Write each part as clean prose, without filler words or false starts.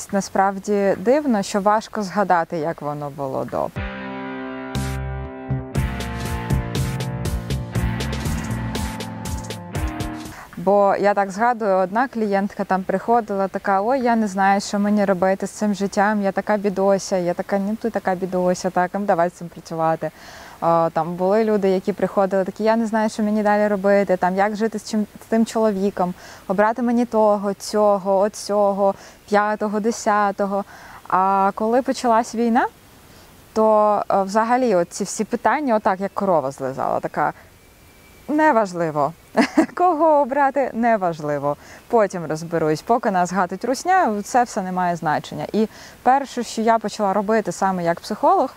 якось насправді дивно, що важко згадати, як воно було до. Бо я так згадую, одна клієнтка там приходила така: ой, я не знаю, що мені робити з цим життям, я така бідося, я така, ну ти така бідося, так, давай з цим працювати. Там були люди, які приходили такі: я не знаю, що мені далі робити, там, як жити з тим чоловіком, обрати мені того, цього, оцього, 5-го, 10-го. А коли почалась війна, то взагалі ці всі питання, отак, як корова злизала, така: неважливо. Кого обрати – неважливо. Потім розберусь. Поки нас гатить русня, це все не має значення. І перше, що я почала робити саме як психолог,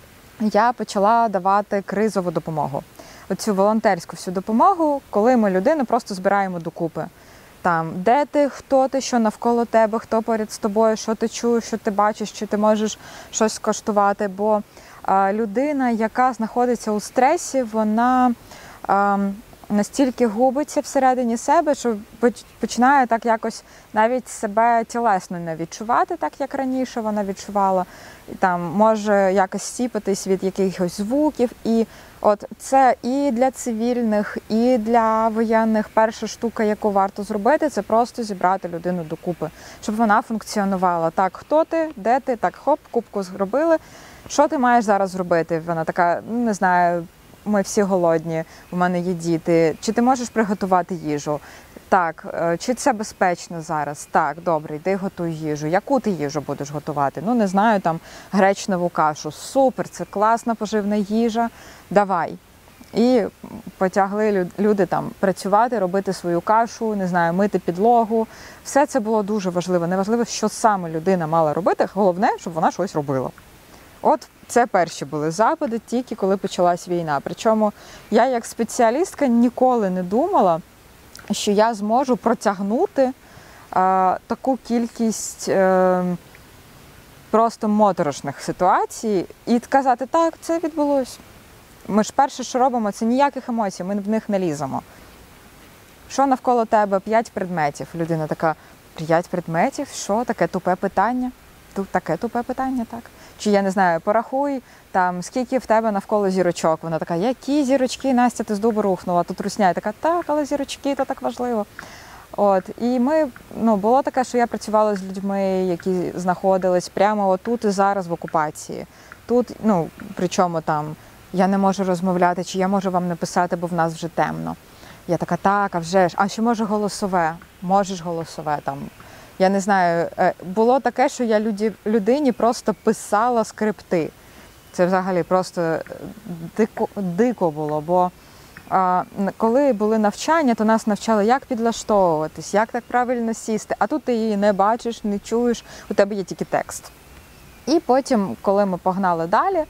я почала давати кризову допомогу. Оцю волонтерську всю допомогу, коли ми людину просто збираємо докупи. Там, де ти, хто ти, що навколо тебе, хто поряд з тобою, що ти чуєш, що ти бачиш, чи ти можеш щось скоштувати. Бо людина, яка знаходиться у стресі, вона настільки губиться всередині себе, що починає так якось навіть себе тілесно не відчувати, так як раніше вона відчувала. І там може якось сіпатись від якихось звуків. І от це і для цивільних, і для воєнних перша штука, яку варто зробити, це просто зібрати людину докупи, щоб вона функціонувала. Так, хто ти, де ти, так, хоп, кубку зробили. Що ти маєш зараз зробити? Вона така, не знаю, ми всі голодні, у мене є діти. Чи ти можеш приготувати їжу? Так. Чи це безпечно зараз? Так, добре, йди готуй їжу. Яку ти їжу будеш готувати? Ну, не знаю, там, гречневу кашу. Супер, це класна поживна їжа. Давай. І потягли люди там працювати, робити свою кашу, не знаю, мити підлогу. Все це було дуже важливо. Неважливо, що саме людина мала робити, головне, щоб вона щось робила. От це перші були запити, тільки коли почалась війна. Причому я як спеціалістка ніколи не думала, що я зможу протягнути таку кількість просто моторошних ситуацій і сказати: так, це відбулося. Ми ж перше, що робимо, це ніяких емоцій, ми в них не ліземо. Що навколо тебе? 5 предметів. Людина така: 5 предметів? Що? Таке тупе питання? Таке тупе питання, так. Чи, я не знаю, порахуй, там, скільки в тебе навколо зірочок. Вона така: які зірочки, Настя, ти з дубу рухнула? Тут русня. Я така: так, але зірочки, то так важливо. От. І було таке, що я працювала з людьми, які знаходились прямо отут і зараз в окупації. Тут, причому там, я не можу розмовляти, чи я можу вам написати, бо в нас вже темно. Я така: так, а вже ж. А ще може голосове? Можеш голосове там. Я не знаю, було таке, що я людині просто писала скрипти. Це взагалі просто дико було, бо коли були навчання, то нас навчали, як підлаштовуватись, як так правильно сісти, а тут ти її не бачиш, не чуєш, у тебе є тільки текст. І потім, коли ми погнали далі,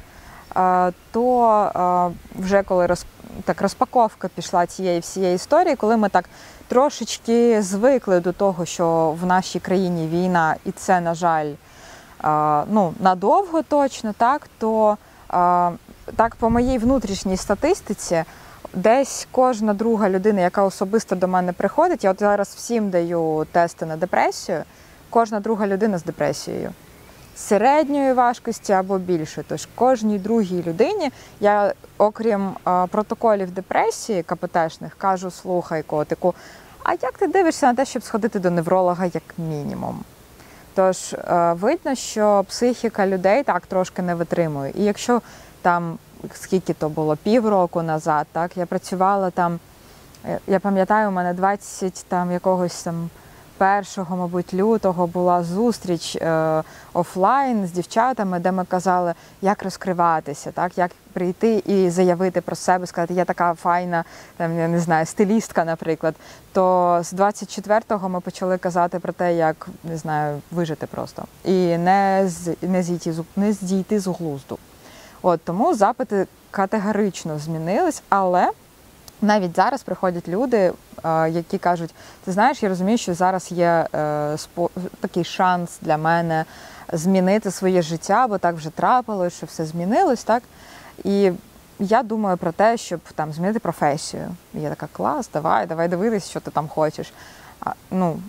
то вже коли розпаковка пішла цієї всієї історії, коли ми так трошечки звикли до того, що в нашій країні війна, і це, на жаль, надовго точно, так, то так по моїй внутрішній статистиці, десь кожна друга людина, яка особисто до мене приходить, я от зараз всім даю тести на депресію, кожна друга людина з депресією. Середньої важкості або більше. Тож кожній другій людині я, окрім протоколів депресії КПТшних, кажу: слухай, котику, а як ти дивишся на те, щоб сходити до невролога як мінімум? Тож видно, що психіка людей так трошки не витримує. І якщо там, скільки то було, півроку назад, так, я працювала там, я пам'ятаю, у мене 20 там якогось там 1, мабуть, лютого була зустріч офлайн з дівчатами, де ми казали, як розкриватися, так, як прийти і заявити про себе, сказати: я така файна, там, я не знаю, стилістка, наприклад. То з 24-го ми почали казати про те, як, не знаю, вижити просто. І не зійти з глузду. От, тому запити категорично змінились, але навіть зараз приходять люди, які кажуть: ти знаєш, я розумію, що зараз є такий шанс для мене змінити своє життя, бо так вже трапилось, що все змінилось, так? І я думаю про те, щоб там змінити професію. І я така: клас, давай дивитись, що ти там хочеш.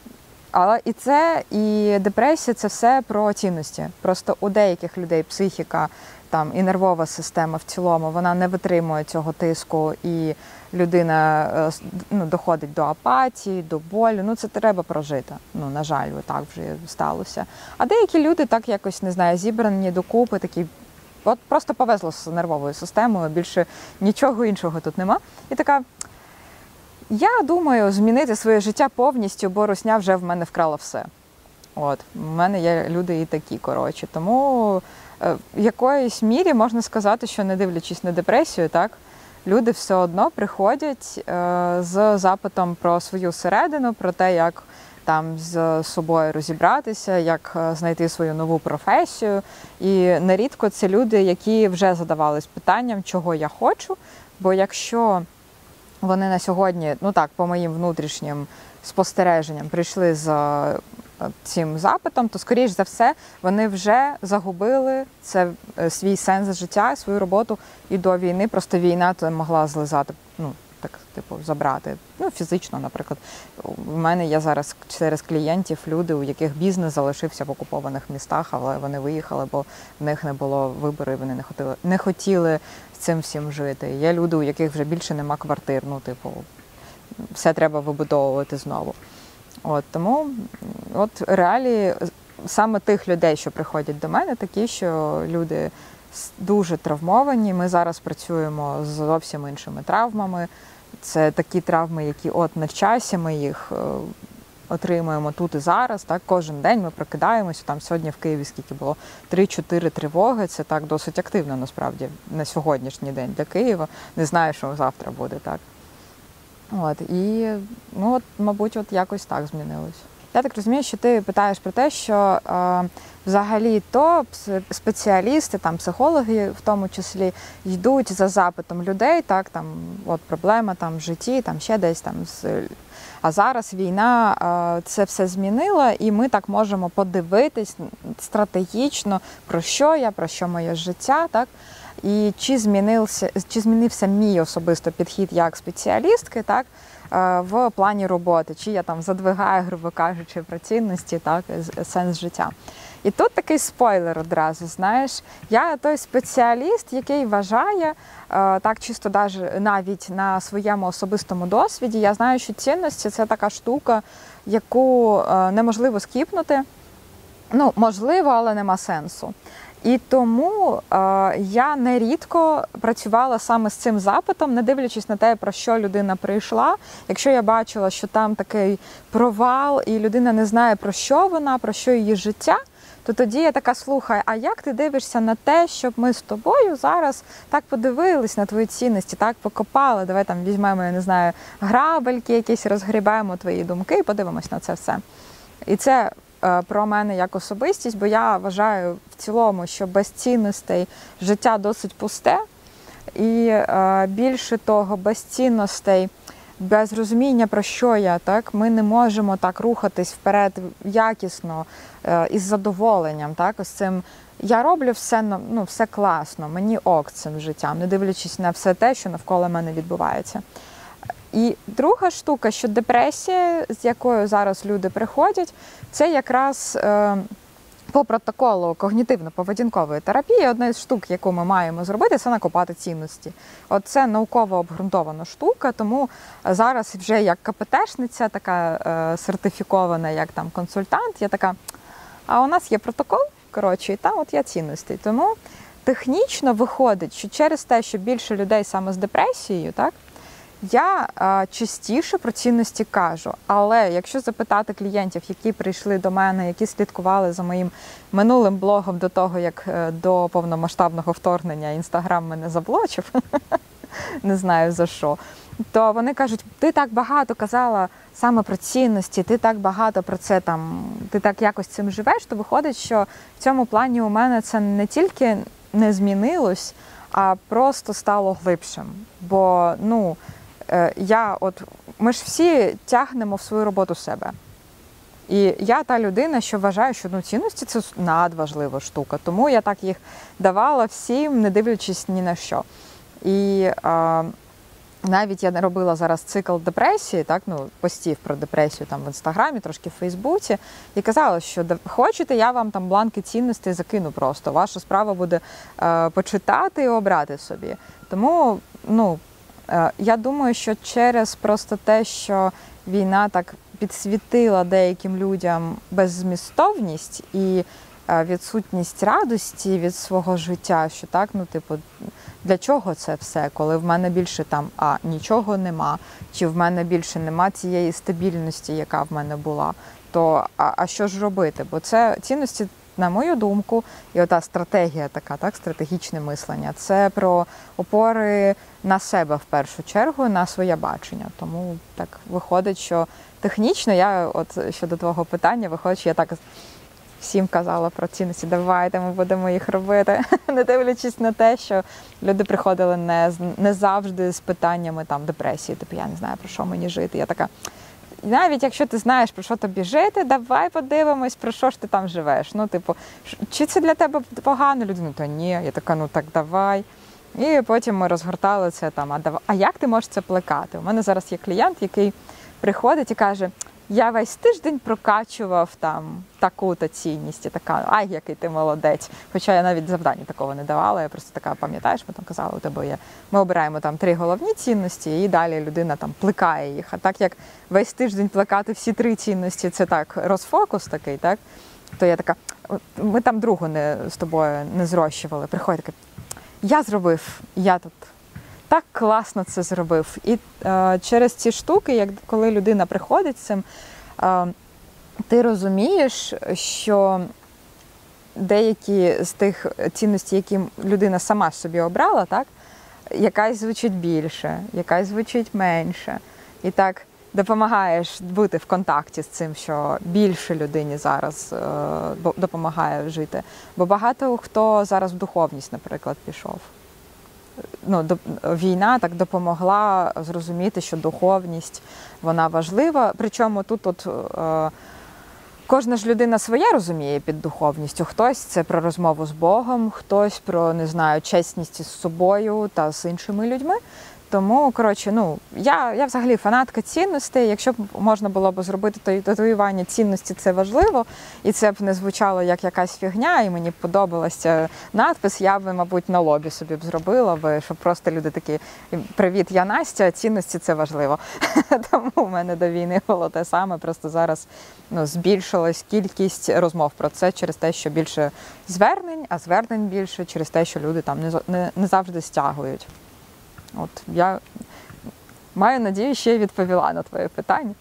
Але і це, і депресія – це все про цінності. Просто у деяких людей психіка там, і нервова система в цілому, вона не витримує цього тиску, і людина доходить до апатії, до болю. Це треба прожити. На жаль, так вже сталося. А деякі люди так якось, не знаю, зібрані докупи, такі, от просто повезло з нервовою системою, більше нічого іншого тут нема. І така, я думаю змінити своє життя повністю, бо русня вже в мене вкрала все. От, у мене є люди і такі, коротше. Тому в якоїсь мірі можна сказати, що не дивлячись на депресію, так, люди все одно приходять з запитом про свою середину, про те, як там з собою розібратися, як знайти свою нову професію. І нерідко це люди, які вже задавались питанням, чого я хочу, бо якщо вони на сьогодні, по моїм внутрішнім спостереженням, прийшли з цим запитом, то, скоріш за все, вони вже загубили свій сенс життя, свою роботу і до війни. Просто війна то могла злизати, забрати. Фізично, наприклад. У мене є зараз через клієнтів люди, у яких бізнес залишився в окупованих містах, але вони виїхали, бо в них не було вибору, і вони не хотіли цим всім жити. Є люди, у яких вже більше нема квартир, все треба вибудовувати знову. Тому реалії саме тих людей, що приходять до мене, такі, що люди дуже травмовані. Ми зараз працюємо з зовсім іншими травмами. Це такі травми, які на часі, ми їх отримуємо тут і зараз. Так, кожен день ми прокидаємося. Там сьогодні в Києві скільки було? 3-4 тривоги. Це так досить активно, насправді, на сьогоднішній день для Києва. Не знаю, що завтра буде, так. Мабуть, якось так змінилось. Я так розумію, що ти питаєш про те, що взагалі то спеціалісти, психологи в тому числі, йдуть за запитом людей, так, проблема в житті, ще десь А зараз війна це все змінила, і ми так можемо подивитись стратегічно, про що моє життя, так? І чи змінився мій особисто підхід як спеціалістки, так, в плані роботи, чи я задвигаю, грубо кажучи, про цінності, так, сенс життя. І тут такий спойлер одразу, знаєш, я той спеціаліст, який вважає, так чисто навіть на своєму особистому досвіді, я знаю, що цінності – це така штука, яку неможливо скіпнути. Можливо, але нема сенсу. І тому я нерідко працювала саме з цим запитом, не дивлячись на те, про що людина прийшла. Якщо я бачила, що там такий провал, і людина не знає, про що вона, про що її життя, то тоді я така, слухай, а як ти дивишся на те, щоб ми з тобою зараз так подивились на твої цінності, так покопали, давай візьмемо, я не знаю, грабельки якісь, розгрібаємо твої думки і подивимось на це все. І це про мене як особистість, бо я вважаю в цілому, що без цінностей життя досить пусте. І більше того, без цінностей, без розуміння, про що я, так, ми не можемо так рухатись вперед якісно, із задоволенням, так, ось цим. Я роблю все, все класно, мені ок цим життям, не дивлячись на все те, що навколо мене відбувається. І друга штука, що депресія, з якою зараз люди приходять, це якраз по протоколу когнітивно-поведінкової терапії одна з штук, яку ми маємо зробити, це накопати цінності. Це науково обґрунтована штука, тому зараз вже як КПТшниця, така сертифікована, як консультант, я така, а у нас є протокол, і там є цінності. Тому технічно виходить, що через те, що більше людей саме з депресією, так, я частіше про цінності кажу, але якщо запитати клієнтів, які прийшли до мене, які слідкували за моїм минулим блогом до того, як до повномасштабного вторгнення Інстаграм мене заблочив, не знаю за що, то вони кажуть, ти так багато казала саме про цінності, ти так багато про це, ти так якось цим живеш, то виходить, що в цьому плані у мене це не тільки не змінилось, а просто стало глибшим. Бо, ми ж всі тягнемо в свою роботу себе. І я та людина, що вважаю, що цінності – це надважлива штука. Тому я так їх давала всім, не дивлячись ні на що. І навіть я робила зараз цикл депресії, так, ну, постів про депресію там в Інстаграмі, трошки в Фейсбуці, і казала, що хочете, я вам там бланки цінностей закину просто. Ваша справа буде почитати і обрати собі. Тому, ну, я думаю, що через просто те, що війна так підсвітила деяким людям беззмістовність і відсутність радості від свого життя, що так, ну, типу, для чого це все, коли в мене більше там, нічого нема, чи в мене більше нема цієї стабільності, яка в мене була, то що ж робити? Бо це цінності, на мою думку, і ота стратегія така, так, стратегічне мислення, це про опори на себе в першу чергу, на своє бачення. Тому так виходить, що технічно, я от щодо твого питання, виходить, що я так всім казала про цінності, давайте ми будемо їх робити, не дивлячись на те, що люди приходили не завжди з питаннями там депресії, типу я не знаю, про що мені жити. Я така, навіть якщо ти знаєш, про що тобі жити, давай подивимось, про що ж ти там живеш. Ну, типу, чи це для тебе погано? Людина, то ні. Я така, ну так давай. І потім ми розгортали це там, а як ти можеш це плекати? У мене зараз є клієнт, який приходить і каже, я весь тиждень прокачував там таку-то цінність. І така, ай, який ти молодець. Хоча я навіть завдання такого не давала, я просто така, пам'ятаєш, ми там казали, у тебе є. Ми обираємо там 3 головні цінності, і далі людина там плекає їх. А так як весь тиждень плекати всі 3 цінності, це так розфокус такий, так? То я така, ми там другу з тобою не зрощували. Приходить така, я зробив, я тут так класно це зробив. І через ці штуки, як коли людина приходить з цим, ти розумієш, що деякі з тих цінностей, які людина сама собі обрала, так, якась звучить більше, якась звучить менше. І так допомагаєш бути в контакті з цим, що більше людині зараз допомагає жити. Бо багато хто зараз в духовність, наприклад, пішов. Ну, війна так допомогла зрозуміти, що духовність, вона важлива. Причому тут кожна ж людина своє розуміє під духовністю. Хтось це про розмову з Богом, хтось про, не знаю, чесність із собою та з іншими людьми. Тому, коротше, ну, я взагалі фанатка цінностей. Якщо б можна було б зробити татуювання цінності, це важливо. І це б не звучало як якась фігня, і мені б подобалося надпис, я б, мабуть, на лобі собі б зробила, щоб просто люди такі, привіт, я Настя, цінності це важливо. Тому в мене до війни було те саме, просто зараз збільшилась кількість розмов про це через те, що більше звернень, а звернень більше через те, що люди там не завжди стягують. От я маю надію, що я відповіла на твоє питання.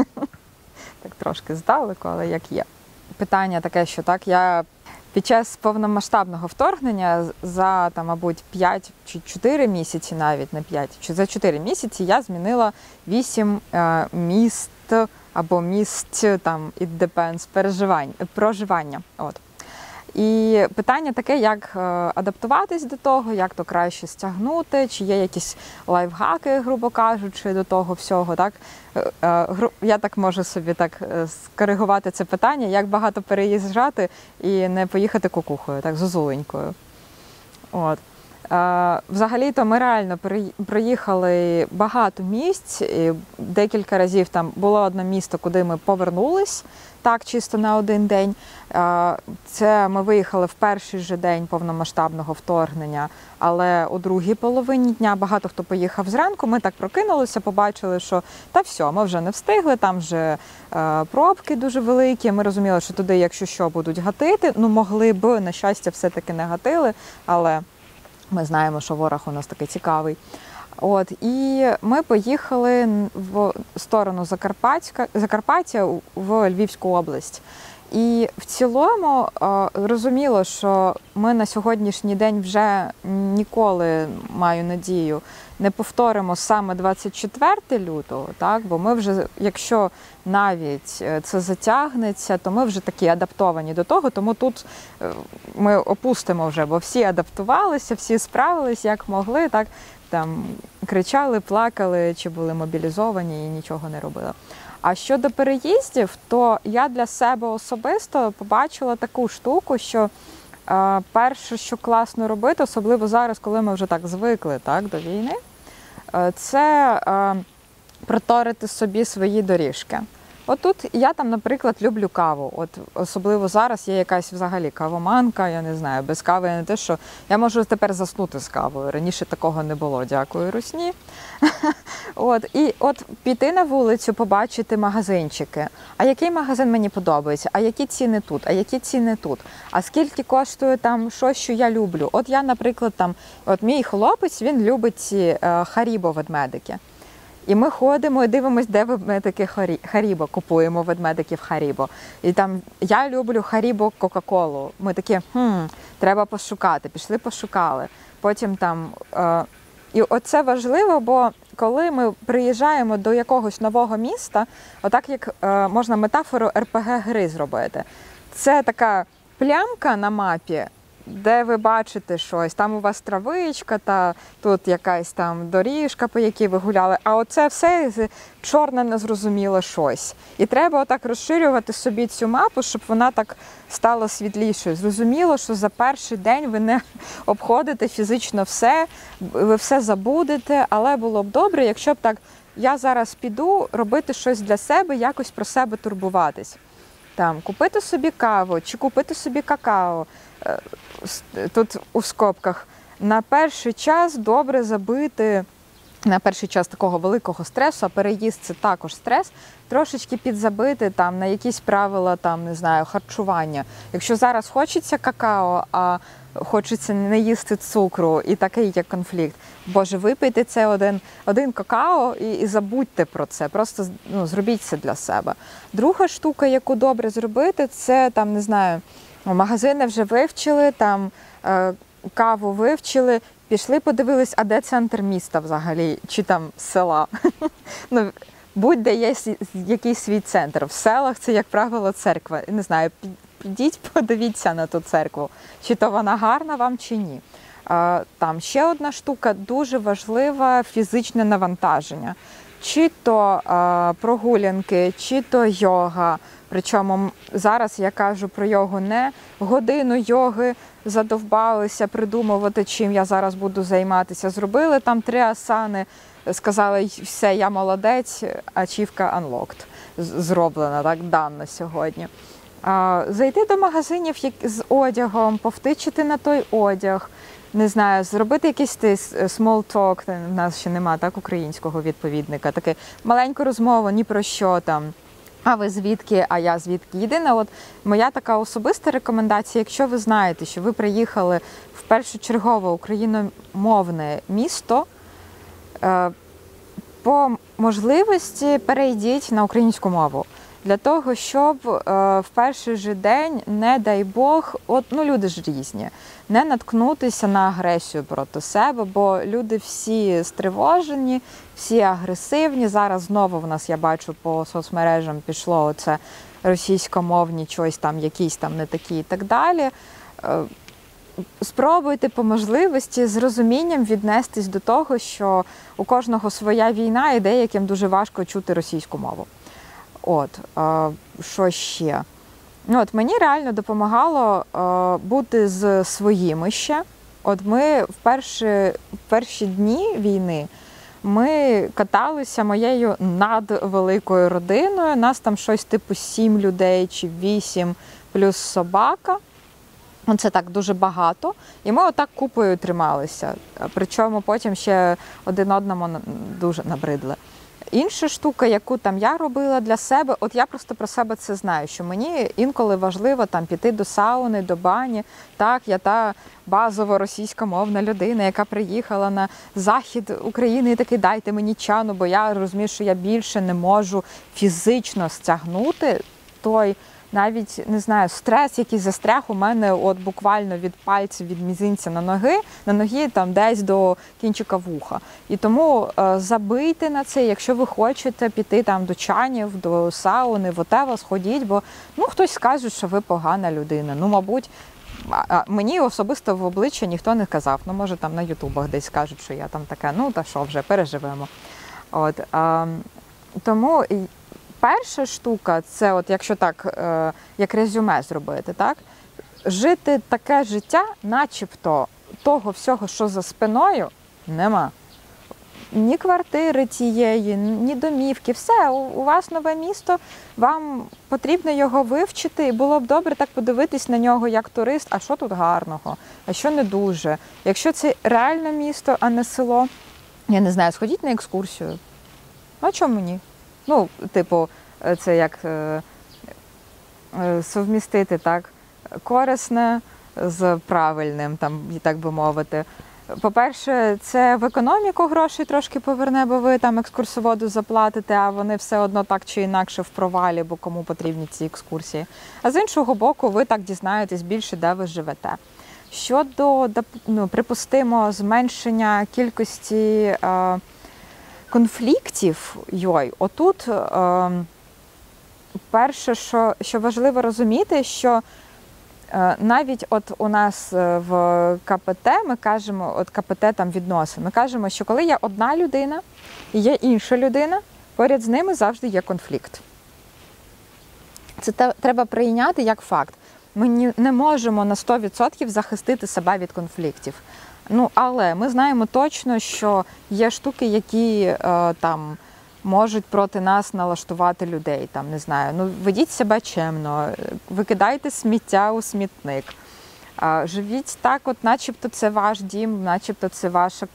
Так трошки здалеку, але як є. Питання таке, що так, я під час повномасштабного вторгнення за, там, мабуть, 5 чи 4 місяці, навіть не 5, чи за 4 місяці я змінила 8 міст або місць, там, it depends, проживання. От. І питання таке, як адаптуватись до того, як то краще стягнути, чи є якісь лайфхаки, грубо кажучи, до того всього. Так? Я так можу собі так скоригувати це питання, як багато переїжджати і не поїхати кукухою, так, зозуленькою. От. Взагалі-то ми реально проїхали багато місць, і декілька разів там було одне місто, куди ми повернулись, так, чисто на один день. Це ми виїхали в перший же день повномасштабного вторгнення, але у другій половині дня багато хто поїхав зранку, ми так прокинулися, побачили, що та все, ми вже не встигли, там вже пробки дуже великі, ми розуміли, що туди, якщо що, будуть гатити, ну могли б, на щастя, все-таки не гатили, але ми знаємо, що ворог у нас такий цікавий. От, і ми поїхали в сторону Закарпаття в Львівську область. І в цілому розуміло, що ми на сьогоднішній день вже ніколи, маю надію, не повторимо саме 24 лютого, так? Бо ми вже, якщо навіть це затягнеться, то ми вже такі адаптовані до того, тому тут ми опустимо вже, бо всі адаптувалися, всі справились як могли, так? Там кричали, плакали, чи були мобілізовані і нічого не робили. А щодо переїздів, то я для себе особисто побачила таку штуку, що перше, що класно робити, особливо зараз, коли ми вже так звикли, так, до війни, це проторити собі свої доріжки. Отут я там, наприклад, люблю каву. От особливо зараз є якась взагалі кавоманка, я не знаю, без кави я не те, що я можу тепер заснути з кавою. Раніше такого не було, дякую русні. І піти на вулицю, побачити магазинчики. А який магазин мені подобається? А які ціни тут? А які ціни тут? А скільки коштує там щось, що я люблю? От я, наприклад, мій хлопець, він любить ці Харібо ведмедики. І ми ходимо і дивимося, де ведмедики Харібо, купуємо ведмедиків Харібо. І там я люблю Харібо Кока-Колу. Ми такі, треба пошукати, пішли пошукали. Потім і оце важливо, бо коли ми приїжджаємо до якогось нового міста, отак як можна метафору РПГ-гри зробити. Це така плямка на мапі, де ви бачите щось, там у вас травичка, та тут якась там доріжка, по якій ви гуляли, а оце все чорне незрозуміле щось. І треба отак розширювати собі цю мапу, щоб вона так стала світлішою. Зрозуміло, що за перший день ви не обходите фізично все, ви все забудете, але було б добре, якщо б так, я зараз піду робити щось для себе, якось про себе турбуватись. Там, купити собі каву чи купити собі какао. Тут у скобках на перший час добре забити, на перший час такого великого стресу, а переїзд – це також стрес, трошечки підзабити там на якісь правила, там, не знаю, харчування. Якщо зараз хочеться какао, а хочеться не їсти цукру, і такий є конфлікт. Боже, випийте це один какао і забудьте про це, просто зробіть це для себе. Друга штука, яку добре зробити, це, там, не знаю, магазини вже вивчили, там каву вивчили, пішли, подивились, а де центр міста взагалі, чи там села. Будь-де є якийсь свій центр. В селах це, як правило, церква. Не знаю, підіть, подивіться на ту церкву, чи то вона гарна вам, чи ні. Там ще одна штука, дуже важлива – фізичне навантаження. Чи то прогулянки, чи то йога. Причому зараз я кажу про йогу не годину йоги, задовбалися придумувати, чим я зараз буду займатися. Зробили там 3 асани, сказали, все, я молодець, ачівка unlocked. Зроблена, так, дано сьогодні. Зайти до магазинів з одягом, повтичити на той одяг, не знаю, зробити якийсь small talk, в нас ще немає так українського відповідника, таке маленьку розмову, ні про що там. А ви звідки, а я звідки. Єдина, моя така особиста рекомендація, якщо ви знаєте, що ви приїхали в першочергове україномовне місто, по можливості перейдіть на українську мову. Для того, щоб в перший же день, не дай Бог, люди ж різні, не наткнутися на агресію проти себе, бо люди всі стривожені, всі агресивні. Зараз знову в нас, я бачу, по соцмережам пішло оце російськомовні, щось там, якісь там не такі і так далі. Спробуйте по можливості з розумінням віднестись до того, що у кожного своя війна і деяким дуже важко чути російську мову. Що ще? Мені реально допомагало бути з своїми ще. Ми в перші дні війни ми каталися моєю надвеликою родиною. Нас там щось типу 7 людей чи 8 плюс собака. Це так дуже багато. І ми отак купою трималися. Причому потім ще один одному дуже набридли. Інша штука, яку там я робила для себе, я просто про себе це знаю, що мені інколи важливо там піти до сауни, до бані. Так, я та базово російськомовна людина, яка приїхала на захід України і такий, дайте мені чану, бо я розумію, що я більше не можу фізично стягнути той, навіть, не знаю, стрес, який застряг у мене буквально від пальців, від мізинця на ногі там десь до кінчика вуха. І тому забийте на це, якщо ви хочете піти там до чанів, до сауни, whatever, сходіть, бо хтось скаже, що ви погана людина. Мабуть, мені особисто в обличчя ніхто не казав. Може там на ютубах десь скажуть, що я там така, та що вже, переживемо. Тому перша штука, це якщо так, як резюме зробити, так? Жити таке життя, начебто того всього, що за спиною, нема. ні квартири тієї, ні домівки. Все, у вас нове місто, вам потрібно його вивчити, і було б добре так подивитись на нього як турист, а що тут гарного, а що не дуже. Якщо це реально місто, а не село, я не знаю, сходіть на екскурсію. А чому ні? Ну, типу, це як совмістити, так, корисне з правильним, там, так би мовити. По-перше, це в економіку грошей трошки поверне, бо ви там екскурсоводу заплатите, а вони все одно так чи інакше в провалі, бо кому потрібні ці екскурсії. А з іншого боку, ви так дізнаєтесь більше, де ви живете. Щодо, ну, припустимо, зменшення кількості конфліктів, отут перше, що важливо розуміти, що навіть от у нас в КПТ ми кажемо, от КПТ там відносин, ми кажемо, що коли є одна людина і є інша людина, поряд з ними завжди є конфлікт. Це треба прийняти як факт. Ми не можемо на 100% захистити себе від конфліктів. Ну, але ми знаємо точно, що є штуки, які там можуть проти нас налаштувати людей. Там, не знаю, ну, ведіть себе чемно, викидайте сміття у смітник. Живіть так, от начебто це ваш дім, начебто це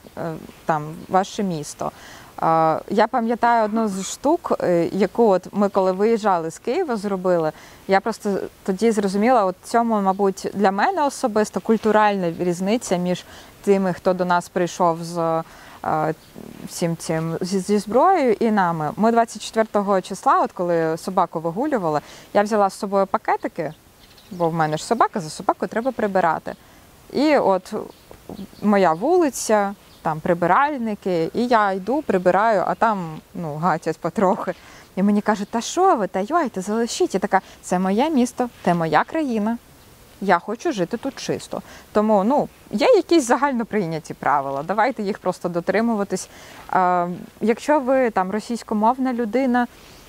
ваше місто. Я пам'ятаю одну з штук, яку от ми коли виїжджали з Києва, зробили. Я просто тоді зрозуміла, от цьому, мабуть, для мене особисто культуральна різниця між тими, хто до нас прийшов з всім цим зі зброєю і нами. Ми 24 числа, от коли собаку вигулювали, я взяла з собою пакетики, бо в мене ж собака, за собакою треба прибирати. І от моя вулиця, там прибиральники, і я йду, прибираю, а там, ну, гатять потрохи. І мені кажуть, та що ви, та йойте, залишіть. Я така, це моє місто, це моя країна. Я хочу жити тут чисто. Тому, ну, є якісь загально прийняті правила, давайте їх просто дотримуватись. Якщо ви там російськомовна людина,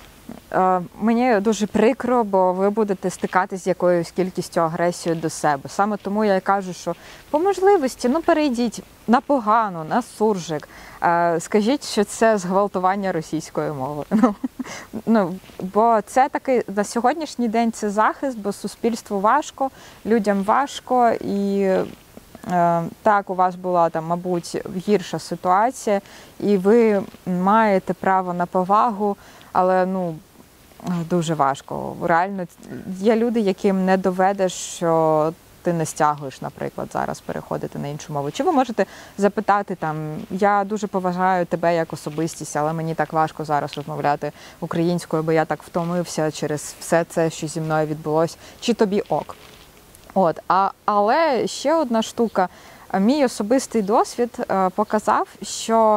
мені дуже прикро, бо ви будете стикатись з якоюсь кількістю агресії до себе. Саме тому я кажу, що по можливості, ну, перейдіть на погану, на суржик, скажіть, що це зґвалтування російської мови. Бо це такий, на сьогоднішній день це захист, бо суспільству важко, людям важко, і так, у вас була там, мабуть, гірша ситуація, і ви маєте право на повагу, але, ну, дуже важко. Реально, є люди, яким не доведеш, що ти не стягуєш, наприклад, зараз переходити на іншу мову. Чи ви можете запитати там, я дуже поважаю тебе як особистість, але мені так важко зараз розмовляти українською, бо я так втомився через все це, що зі мною відбулося, чи тобі ок. От, але ще одна штука. Мій особистий досвід показав, що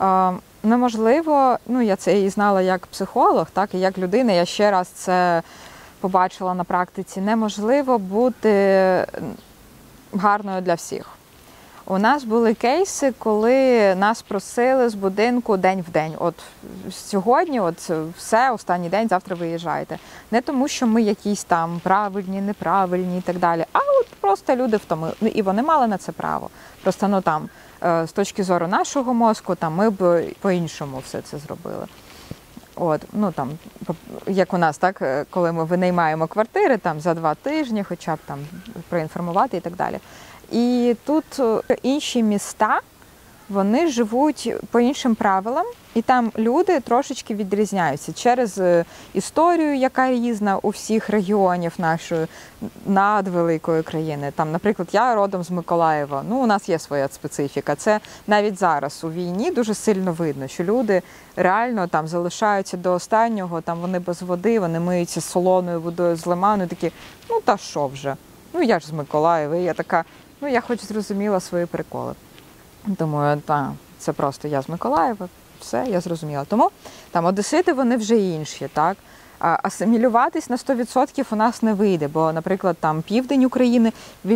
неможливо, ну, я це і знала як психолог, так і як людина, я ще раз це побачила на практиці, неможливо бути гарною для всіх. У нас були кейси, коли нас просили з будинку день в день. От сьогодні, от все, останній день, завтра виїжджаєте. Не тому, що ми якісь там правильні, неправильні і так далі, а от просто люди втомили. І вони мали на це право. Просто, ну, там, з точки зору нашого мозку, там, ми б по-іншому все це зробили. От, ну, там, як у нас, так, коли ми винаймаємо квартири там, за 2 тижні, хоча б там проінформувати і так далі. І тут інші міста, вони живуть по іншим правилам, і там люди трошечки відрізняються через історію, яка різна у всіх регіонів нашої надвеликої країни. Там, наприклад, я родом з Миколаєва, ну, у нас є своя специфіка. Це навіть зараз у війні дуже сильно видно, що люди реально там залишаються до останнього, там вони без води, вони миються солоною водою з лиману, такі, ну, та що вже? Ну, я ж з Миколаєва, і я така, ну, я хоч зрозуміла свої приколи. Думаю, це просто я з Миколаєва, все, я зрозуміла. Тому там одесити, вони вже інші, так? Асимілюватись на 100% у нас не вийде, бо, наприклад, там південь України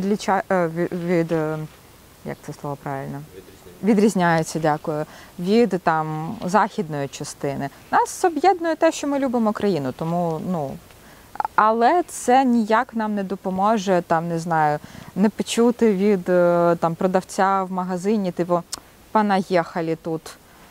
як це слово правильно? Відрізняється, дякую, від там західної частини. Нас об'єднує те, що ми любимо країну, тому, ну, але це ніяк нам не допоможе, там, не знаю, не почути від там продавця в магазині, типу, понаїхали тут,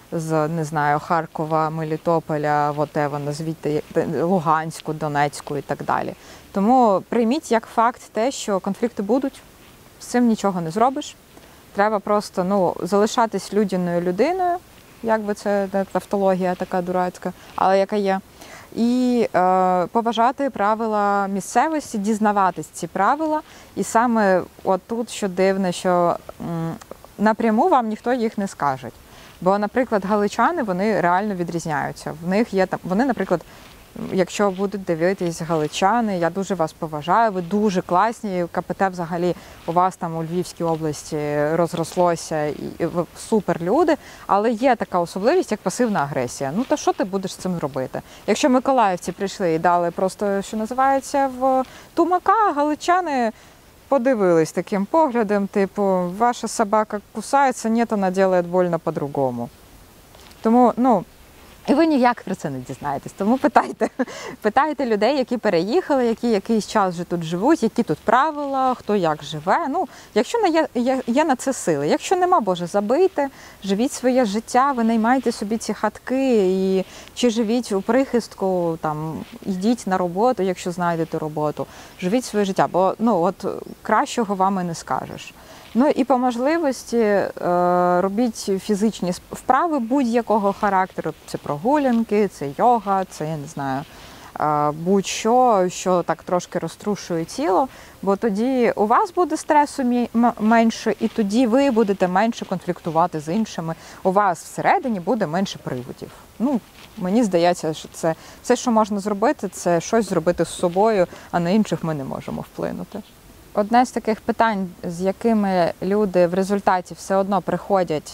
з, не знаю, Харкова, Мелітополя, whatever, назвіть, Луганську, Донецьку і так далі. Тому прийміть як факт те, що конфлікти будуть, з цим нічого не зробиш. Треба просто залишатись людяною людиною, як би це тавтологія така дурацька, але яка є. І поважати правила місцевості, дізнаватись ці правила. І саме тут, що дивно, що напряму вам ніхто їх не скаже. Бо, наприклад, галичани, вони реально відрізняються. В них є вони, наприклад, якщо будуть дивитись галичани, я дуже вас поважаю, ви дуже класні, КПТ взагалі у вас там у Львівській області розрослося, і ви супер люди, але є така особливість, як пасивна агресія. То що ти будеш з цим робити? Якщо миколаївці прийшли і дали просто, що називається, в тумака, галичани подивились таким поглядом, типу, ваша собака кусається, ні, вона робить больно по-другому. Тому, і ви ніяк про це не дізнаєтесь, тому питайте. Питайте людей, які переїхали, які якийсь час вже тут живуть, які тут правила, хто як живе. Якщо є на це сили. Якщо нема, Боже, забийте, живіть своє життя, ви наймайте собі ці хатки, чи живіть у прихистку, йдіть на роботу, якщо знайдете роботу. Живіть своє життя, бо кращого вам і не скажеш. І по можливості робіть фізичні вправи будь-якого характеру. Це прогулянки, це йога, це, я не знаю, будь-що, що так трошки розтрушує тіло, бо тоді у вас буде стресу менше, і тоді ви будете менше конфліктувати з іншими. У вас всередині буде менше приводів. Мені здається, що це все, що можна зробити, це щось зробити з собою, а на інших ми не можемо вплинути. Одне з таких питань, з якими люди в результаті все одно приходять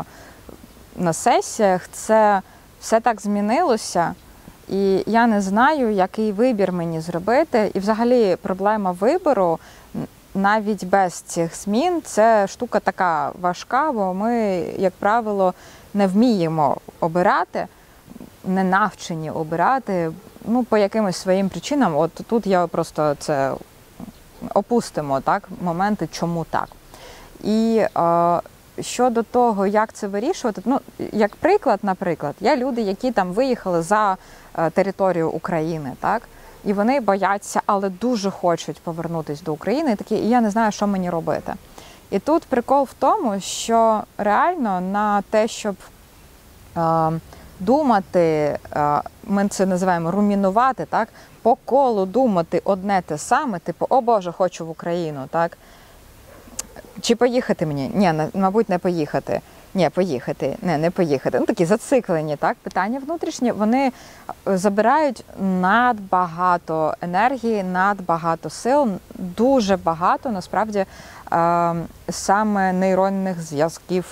на сесіях, це все так змінилося, і я не знаю, який вибір мені зробити. І взагалі проблема вибору навіть без цих змін – це штука така важка, бо ми, як правило, не вміємо обирати, не навчені обирати, по якимось своїм причинам. От тут я просто це опустимо, моменти, чому так. І щодо того, як це вирішувати, як приклад, наприклад, є люди, які там виїхали за територію України, і вони бояться, але дуже хочуть повернутися до України, і я не знаю, що мені робити. І тут прикол в тому, що реально на те, щоб думати, ми це називаємо румінувати, по колу думати одне те саме, типу, о Боже, хочу в Україну, Чи поїхати мені? Ні, мабуть, не поїхати. Ні, поїхати. Не поїхати. Такі зациклені, питання внутрішні, вони забирають надбагато енергії, надбагато сил, дуже багато, насправді, саме нейронних зв'язків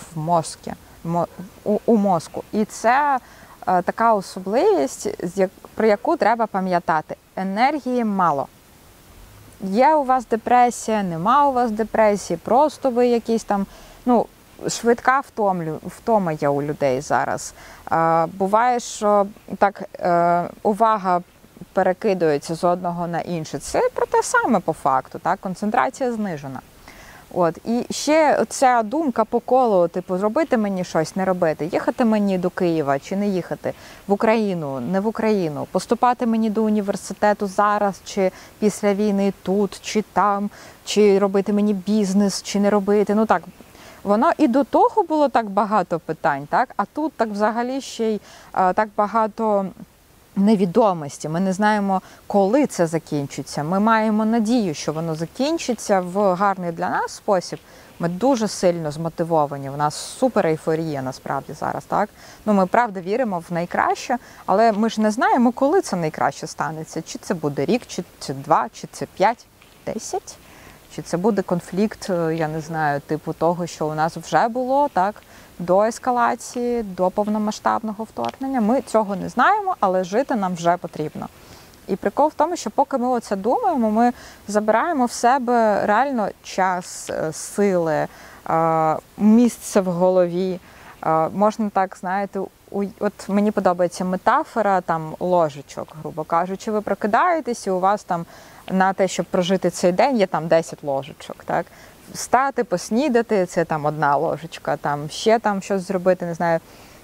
у мозку. І це така особливість, про яку треба пам'ятати. Енергії мало. Є у вас депресія, нема у вас депресії, просто ви якісь там, швидка втома є у людей зараз. Буває, що так увага перекидується з одного на інше. Це про те саме по факту, концентрація знижена. І ще ця думка по колу, типу, зробити мені щось, не робити, їхати мені до Києва чи не їхати, в Україну, не в Україну, поступати мені до університету зараз, чи після війни тут, чи там, чи робити мені бізнес, чи не робити. Воно і до того було так багато питань, а тут так взагалі ще й так багато невідомості. Ми не знаємо, коли це закінчиться. Ми маємо надію, що воно закінчиться в гарний для нас спосіб. Ми дуже сильно змотивовані. У нас супер ейфорія насправді зараз, ми правда віримо в найкраще, але ми ж не знаємо, коли це найкраще станеться. Чи це буде рік, чи це 2, чи це 5, 10? Чи це буде конфлікт, я не знаю, типу того, що у нас вже було, до ескалації, до повномасштабного вторгнення. Ми цього не знаємо, але жити нам вже потрібно. І прикол в тому, що поки ми оце думаємо, ми забираємо в себе реально час, сили, місце в голові. Можна так, знаєте, от мені подобається метафора ложечок, грубо кажучи. Ви прокидаєтесь і у вас на те, щоб прожити цей день, є 10 ложечок, Встати, поснідати – це 1 ложечка, ще щось зробити, не знаю,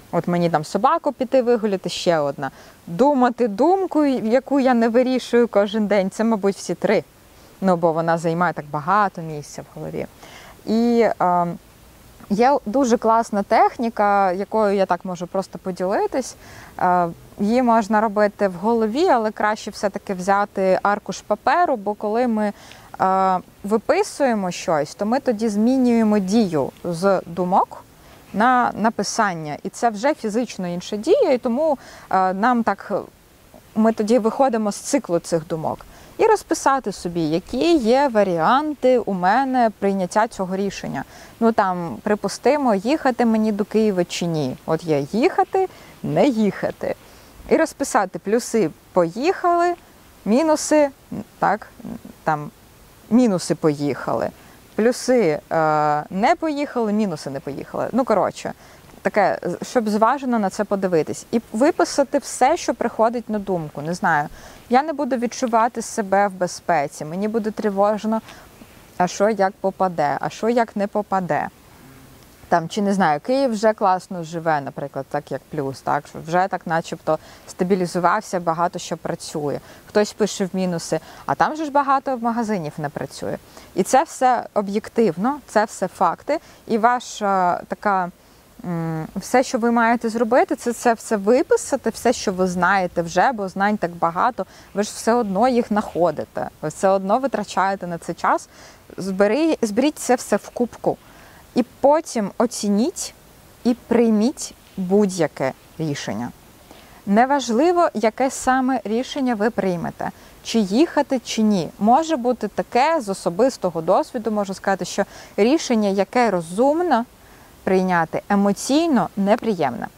От мені там собаку піти вигуляти, ще одна. Думати думку, яку я не вирішую кожен день, це, мабуть, всі 3. Ну, бо вона займає так багато місця в голові. І є дуже класна техніка, якою я так можу просто поділитись. Її можна робити в голові, але краще все-таки взяти аркуш паперу, бо коли ми виписуємо щось, то ми тоді змінюємо дію з думок на написання. І це вже фізично інша дія, і тому ми тоді виходимо з циклу цих думок. І розписати собі, які є варіанти у мене прийняття цього рішення. Ну там, припустимо, їхати мені до Києва чи ні. От є їхати, не їхати. І розписати плюси поїхали, мінуси, так, там, мінуси поїхали, плюси не поїхали, мінуси не поїхали. Ну, коротше, таке, щоб зважено на це подивитись. І виписати все, що приходить на думку. Не знаю, я не буду відчувати себе в безпеці, мені буде тривожно, а що як попаде, а що як не попаде. Там, чи не знаю, Київ вже класно живе, наприклад, так як плюс, так, що вже так начебто стабілізувався, багато що працює. Хтось пише в мінуси, а там же ж багато магазинів не працює. І це все об'єктивно, це все факти, і ваша така, все, що ви маєте зробити, це все виписати, все, що ви знаєте вже, бо знань так багато, ви ж все одно їх знаходите, ви все одно витрачаєте на це час, зберіть це все в купку. І потім оцініть і прийміть будь-яке рішення. Неважливо, яке саме рішення ви приймете, чи їхати, чи ні. Може бути таке, з особистого досвіду можу сказати, що рішення, яке розумно прийняти, емоційно неприємне.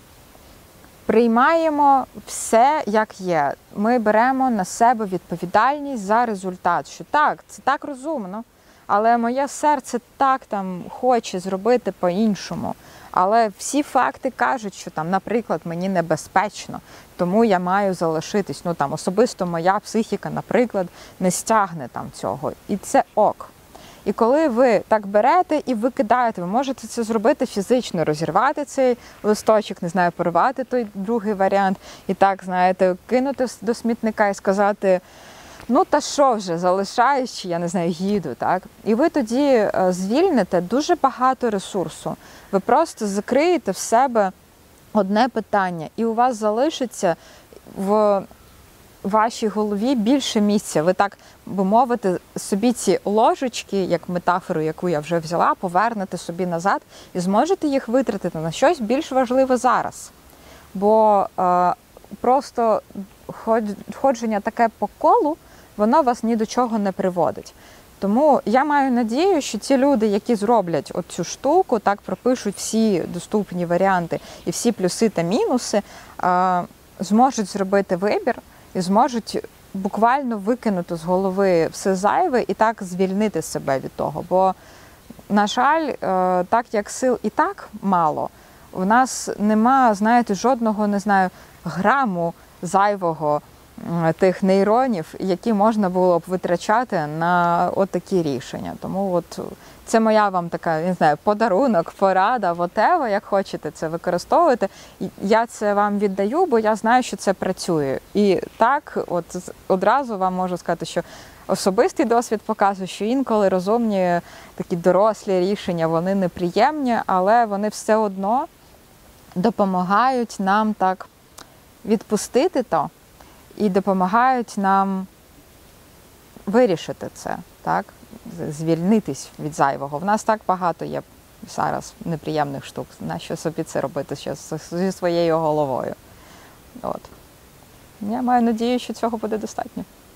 Приймаємо все, як є. Ми беремо на себе відповідальність за результат, що так, це так розумно. Але моє серце так там хоче зробити по-іншому. Але всі факти кажуть, що там, наприклад, мені небезпечно, тому я маю залишитись. Ну там особисто моя психіка, наприклад, не стягне там цього. І це ок. І коли ви так берете і викидаєте, ви можете це зробити фізично, розірвати цей листочок, не знаю, порвати той другий варіант, і так, знаєте, кинути до смітника і сказати: ну та що вже, залишаюсь, чи я не знаю, їду, так? І ви тоді звільните дуже багато ресурсу. Ви просто закриєте в себе одне питання, і у вас залишиться в вашій голові більше місця. Ви так, би мовити, собі ці ложечки, як метафору, яку я вже взяла, повернете собі назад і зможете їх витратити на щось більш важливе зараз. Бо просто ходження таке по колу, воно вас ні до чого не приводить. Тому я маю надію, що ті люди, які зроблять оцю штуку, так пропишуть всі доступні варіанти і всі плюси та мінуси, зможуть зробити вибір і зможуть буквально викинути з голови все зайве і так звільнити себе від того. Бо, на жаль, так як сил і так мало, у нас нема, знаєте, жодного, не знаю, граму зайвого тих нейронів, які можна було б витрачати на отакі рішення. Тому от це моя вам така, не знаю, подарунок, порада, whatever, як хочете це використовувати. Я це вам віддаю, бо я знаю, що це працює. І так, от одразу вам можу сказати, що особистий досвід показує, що інколи розумні такі дорослі рішення, вони неприємні, але вони все одно допомагають нам так відпустити то, і допомагають нам вирішити це, так? Звільнитись від зайвого. В нас так багато є зараз неприємних штук. Нащо собі це робити ще зі своєю головою? От. Я маю надію, що цього буде достатньо.